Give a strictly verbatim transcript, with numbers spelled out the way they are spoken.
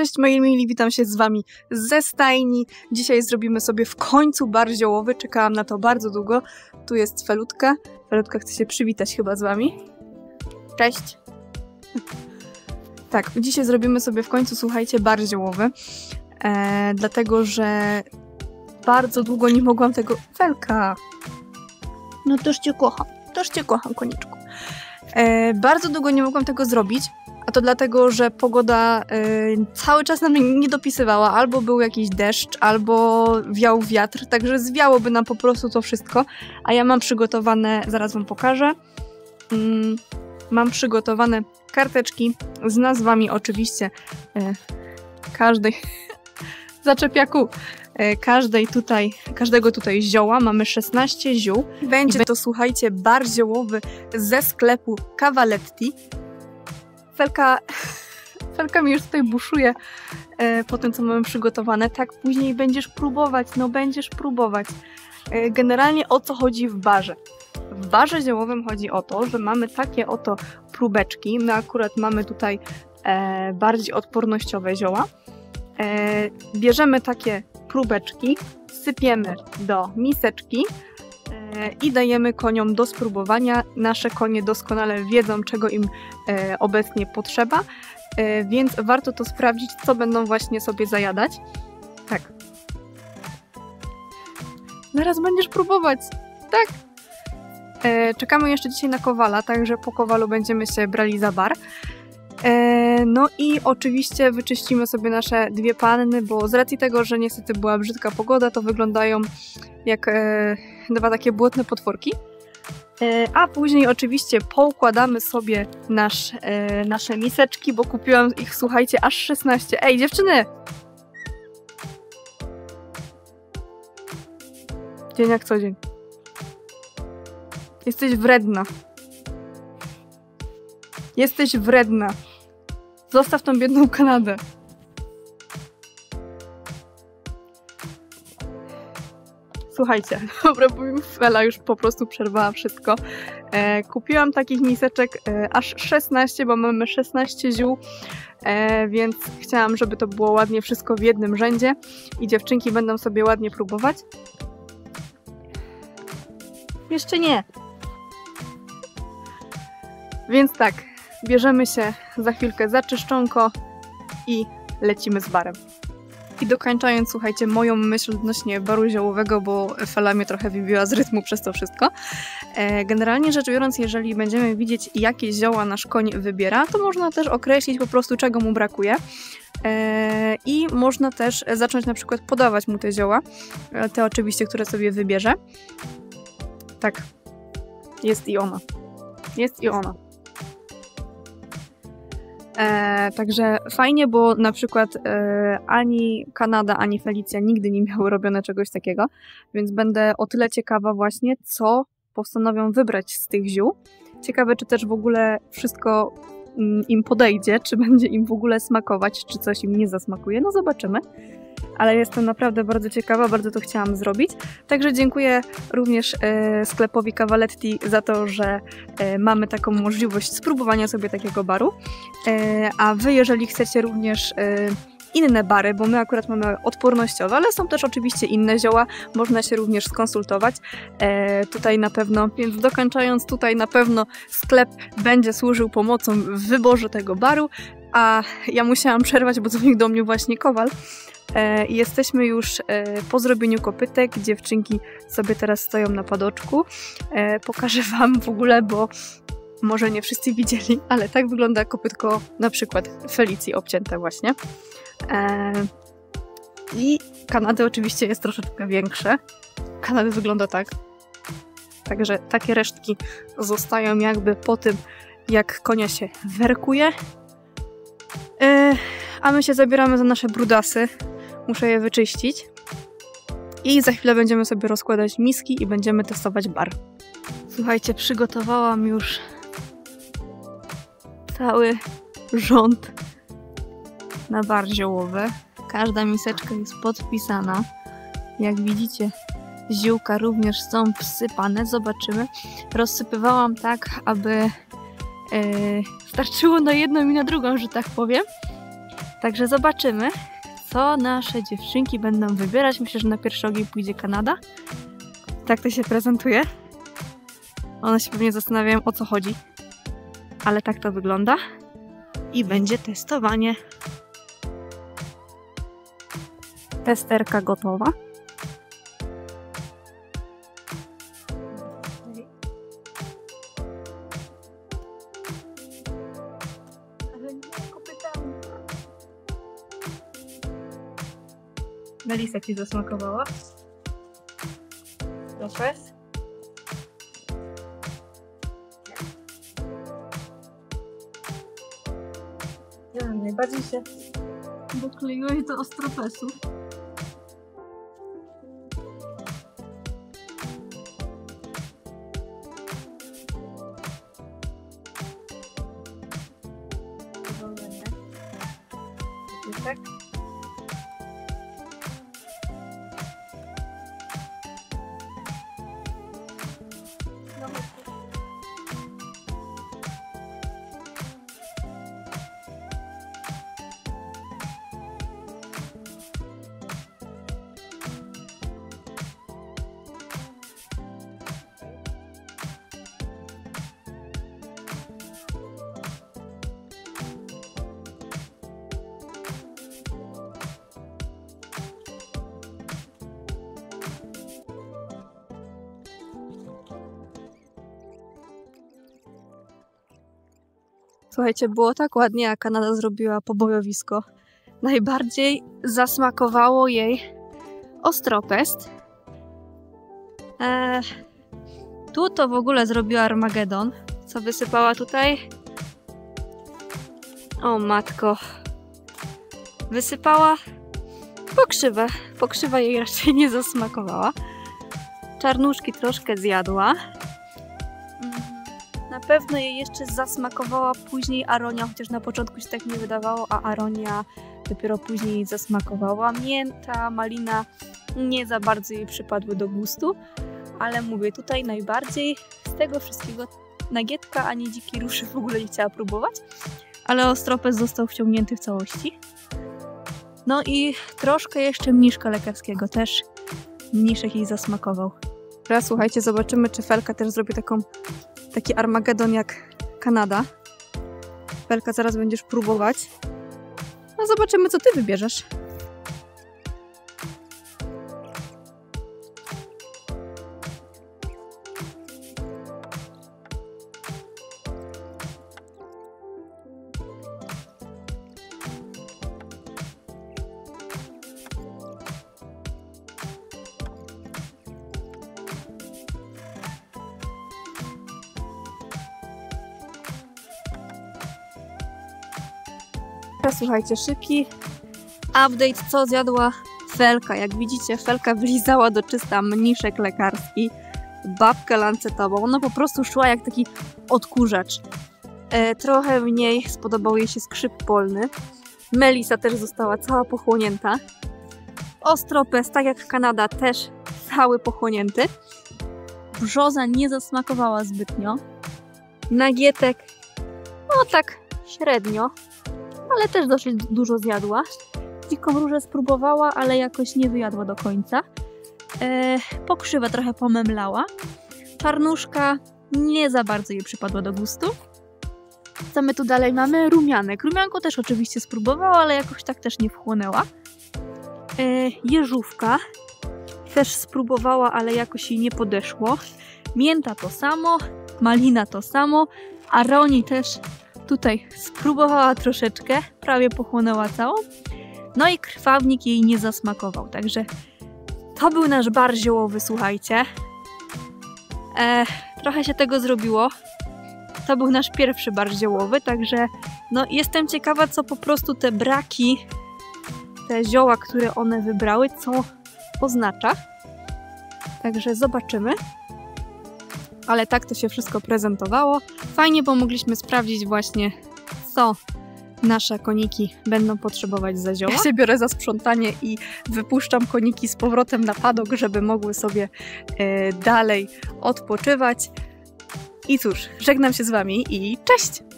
Cześć moi mili, witam się z wami ze stajni. Dzisiaj zrobimy sobie w końcu bar ziołowy, czekałam na to bardzo długo. Tu jest Felutka. Felutka chce się przywitać chyba z wami. Cześć! Tak, dzisiaj zrobimy sobie w końcu, słuchajcie, bar ziołowy. E, dlatego, że bardzo długo nie mogłam tego... Felka! No toż cię kocham, toż cię kocham, konieczku. E, bardzo długo nie mogłam tego zrobić, a to dlatego, że pogoda e, cały czas nam nie dopisywała. Albo był jakiś deszcz, albo wiał wiatr, także zwiałoby nam po prostu to wszystko. A ja mam przygotowane, zaraz wam pokażę, mm, mam przygotowane karteczki z nazwami oczywiście e, każdej... Zaczepiaku! Każdej tutaj, każdego tutaj zioła. Mamy szesnaście ziół. Będzie to, słuchajcie, bar ziołowy ze sklepu Cavaletti. Felka, Felka mi już tutaj buszuje e, po tym, co mamy przygotowane. Tak, później będziesz próbować, no będziesz próbować. E, generalnie o co chodzi w barze? W barze ziołowym chodzi o to, że mamy takie oto próbeczki. My akurat mamy tutaj e, bardziej odpornościowe zioła. E, bierzemy takie próbeczki, sypiemy do miseczki e, i dajemy koniom do spróbowania. Nasze konie doskonale wiedzą, czego im e, obecnie potrzeba, e, więc warto to sprawdzić, co będą właśnie sobie zajadać. Tak. Zaraz będziesz próbować. Tak. E, czekamy jeszcze dzisiaj na kowala, także po kowalu będziemy się brali za bar. No i oczywiście wyczyścimy sobie nasze dwie panny, bo z racji tego, że niestety była brzydka pogoda, to wyglądają jak e, dwa takie błotne potworki. E, a później oczywiście poukładamy sobie nasz, e, nasze miseczki, bo kupiłam ich, słuchajcie, aż szesnaście. Ej, dziewczyny! Dzień jak co dzień. Jesteś wredna. Jesteś wredna. Zostaw tą biedną Kanadę. Słuchajcie, dobra, bo Fela już po prostu przerwała wszystko. E, kupiłam takich miseczek e, aż szesnaście, bo mamy szesnaście ziół, e, więc chciałam, żeby to było ładnie wszystko w jednym rzędzie i dziewczynki będą sobie ładnie próbować. Jeszcze nie. Więc tak. Bierzemy się za chwilkę za czyszczonko i lecimy z barem. I dokończając, słuchajcie, moją myśl odnośnie baru ziołowego, bo Fela mnie trochę wybiła z rytmu przez to wszystko. E, generalnie rzecz biorąc, jeżeli będziemy widzieć, jakie zioła nasz koń wybiera, to można też określić po prostu, czego mu brakuje. E, I można też zacząć na przykład podawać mu te zioła, te oczywiście, które sobie wybierze. Tak, jest i ona. Jest i ona. E, także fajnie, bo na przykład e, ani Kanada, ani Felicja nigdy nie miały robione czegoś takiego, więc będę o tyle ciekawa właśnie, co postanowią wybrać z tych ziół. Ciekawe, czy też w ogóle wszystko mm, im podejdzie, czy będzie im w ogóle smakować, czy coś im nie zasmakuje, no zobaczymy. Ale jestem naprawdę bardzo ciekawa, bardzo to chciałam zrobić. Także dziękuję również e, sklepowi Cavaletti za to, że e, mamy taką możliwość spróbowania sobie takiego baru. E, a wy, jeżeli chcecie również e, inne bary, bo my akurat mamy odpornościowe, ale są też oczywiście inne zioła, można się również skonsultować. E, tutaj na pewno, więc dokończając, tutaj na pewno sklep będzie służył pomocą w wyborze tego baru, a ja musiałam przerwać, bo dzwonił do mnie właśnie kowal. E, jesteśmy już e, po zrobieniu kopytek, dziewczynki sobie teraz stoją na padoczku. E, pokażę wam w ogóle, bo może nie wszyscy widzieli, ale tak wygląda kopytko na przykład Felicji obcięte właśnie. E, I Kanady oczywiście jest troszeczkę większe. Kanady wygląda tak. Także takie resztki zostają jakby po tym, jak konia się werkuje. E, a my się zabieramy za nasze brudasy. Muszę je wyczyścić. I za chwilę będziemy sobie rozkładać miski i będziemy testować bar. Słuchajcie, przygotowałam już cały rząd na bar ziołowy. Każda miseczka jest podpisana. Jak widzicie, ziółka również są wsypane. Zobaczymy. Rozsypywałam tak, aby yy, starczyło na jedną i na drugą, że tak powiem. Także zobaczymy, co nasze dziewczynki będą wybierać. Myślę, że na pierwszy ogień pójdzie Kanada. Tak to się prezentuje. One się pewnie zastanawiają, o co chodzi. Ale tak to wygląda. I będzie testowanie. Testerka gotowa. Melisa ci zasmakowała? Proszę. Ja najbardziej się dokleiłeś do ostropesu. Tak? Słuchajcie, było tak ładnie, jak Kanada zrobiła pobojowisko. Najbardziej zasmakowało jej ostropest. Eee, tu to w ogóle zrobiła Armagedon. Co wysypała tutaj? O matko. Wysypała pokrzywę. Pokrzywa jej raczej nie zasmakowała. Czarnuszki troszkę zjadła. Na pewno jej jeszcze zasmakowała później aronia, chociaż na początku się tak nie wydawało, a aronia dopiero później zasmakowała. Mięta, malina nie za bardzo jej przypadły do gustu, ale mówię, tutaj najbardziej z tego wszystkiego nagietka ani dziki ruszy w ogóle nie chciała próbować, ale ostropes został wciągnięty w całości. No i troszkę jeszcze mniszka lekarskiego, też mniszek jej zasmakował. Teraz słuchajcie, zobaczymy, czy Felka też zrobi taką taki Armagedon jak Kanada. Felka, zaraz będziesz próbować. No zobaczymy, co ty wybierzesz. Teraz słuchajcie, szybki update, co zjadła Felka. Jak widzicie, Felka wylizała do czysta mniszek lekarski, babkę lancetową. Ona po prostu szła jak taki odkurzacz. E, trochę mniej spodobał jej się skrzyp polny. Melisa też została cała pochłonięta. Ostropes, tak jak Kanada, też cały pochłonięty. Brzoza nie zasmakowała zbytnio. Nagietek, no tak średnio, ale też dosyć dużo zjadła. Dziką różę spróbowała, ale jakoś nie wyjadła do końca. E, pokrzywę trochę pomemlała. Czarnuszka nie za bardzo jej przypadła do gustu. Co my tu dalej mamy? Rumianek. Rumianko też oczywiście spróbowała, ale jakoś tak też nie wchłonęła. E, jeżówka też spróbowała, ale jakoś jej nie podeszło. Mięta to samo, malina to samo, aroni też tutaj spróbowała troszeczkę, prawie pochłonęła całą. No i krwawnik jej nie zasmakował, także to był nasz bar ziołowy, słuchajcie. E, trochę się tego zrobiło. To był nasz pierwszy bar ziołowy, także no jestem ciekawa, co po prostu te braki, te zioła, które one wybrały, co oznacza. Także zobaczymy. Ale tak to się wszystko prezentowało. Fajnie, bo mogliśmy sprawdzić właśnie, co nasze koniki będą potrzebować za zioła. Ja się biorę za sprzątanie i wypuszczam koniki z powrotem na padok, żeby mogły sobie e, dalej odpoczywać. I cóż, żegnam się z wami i cześć!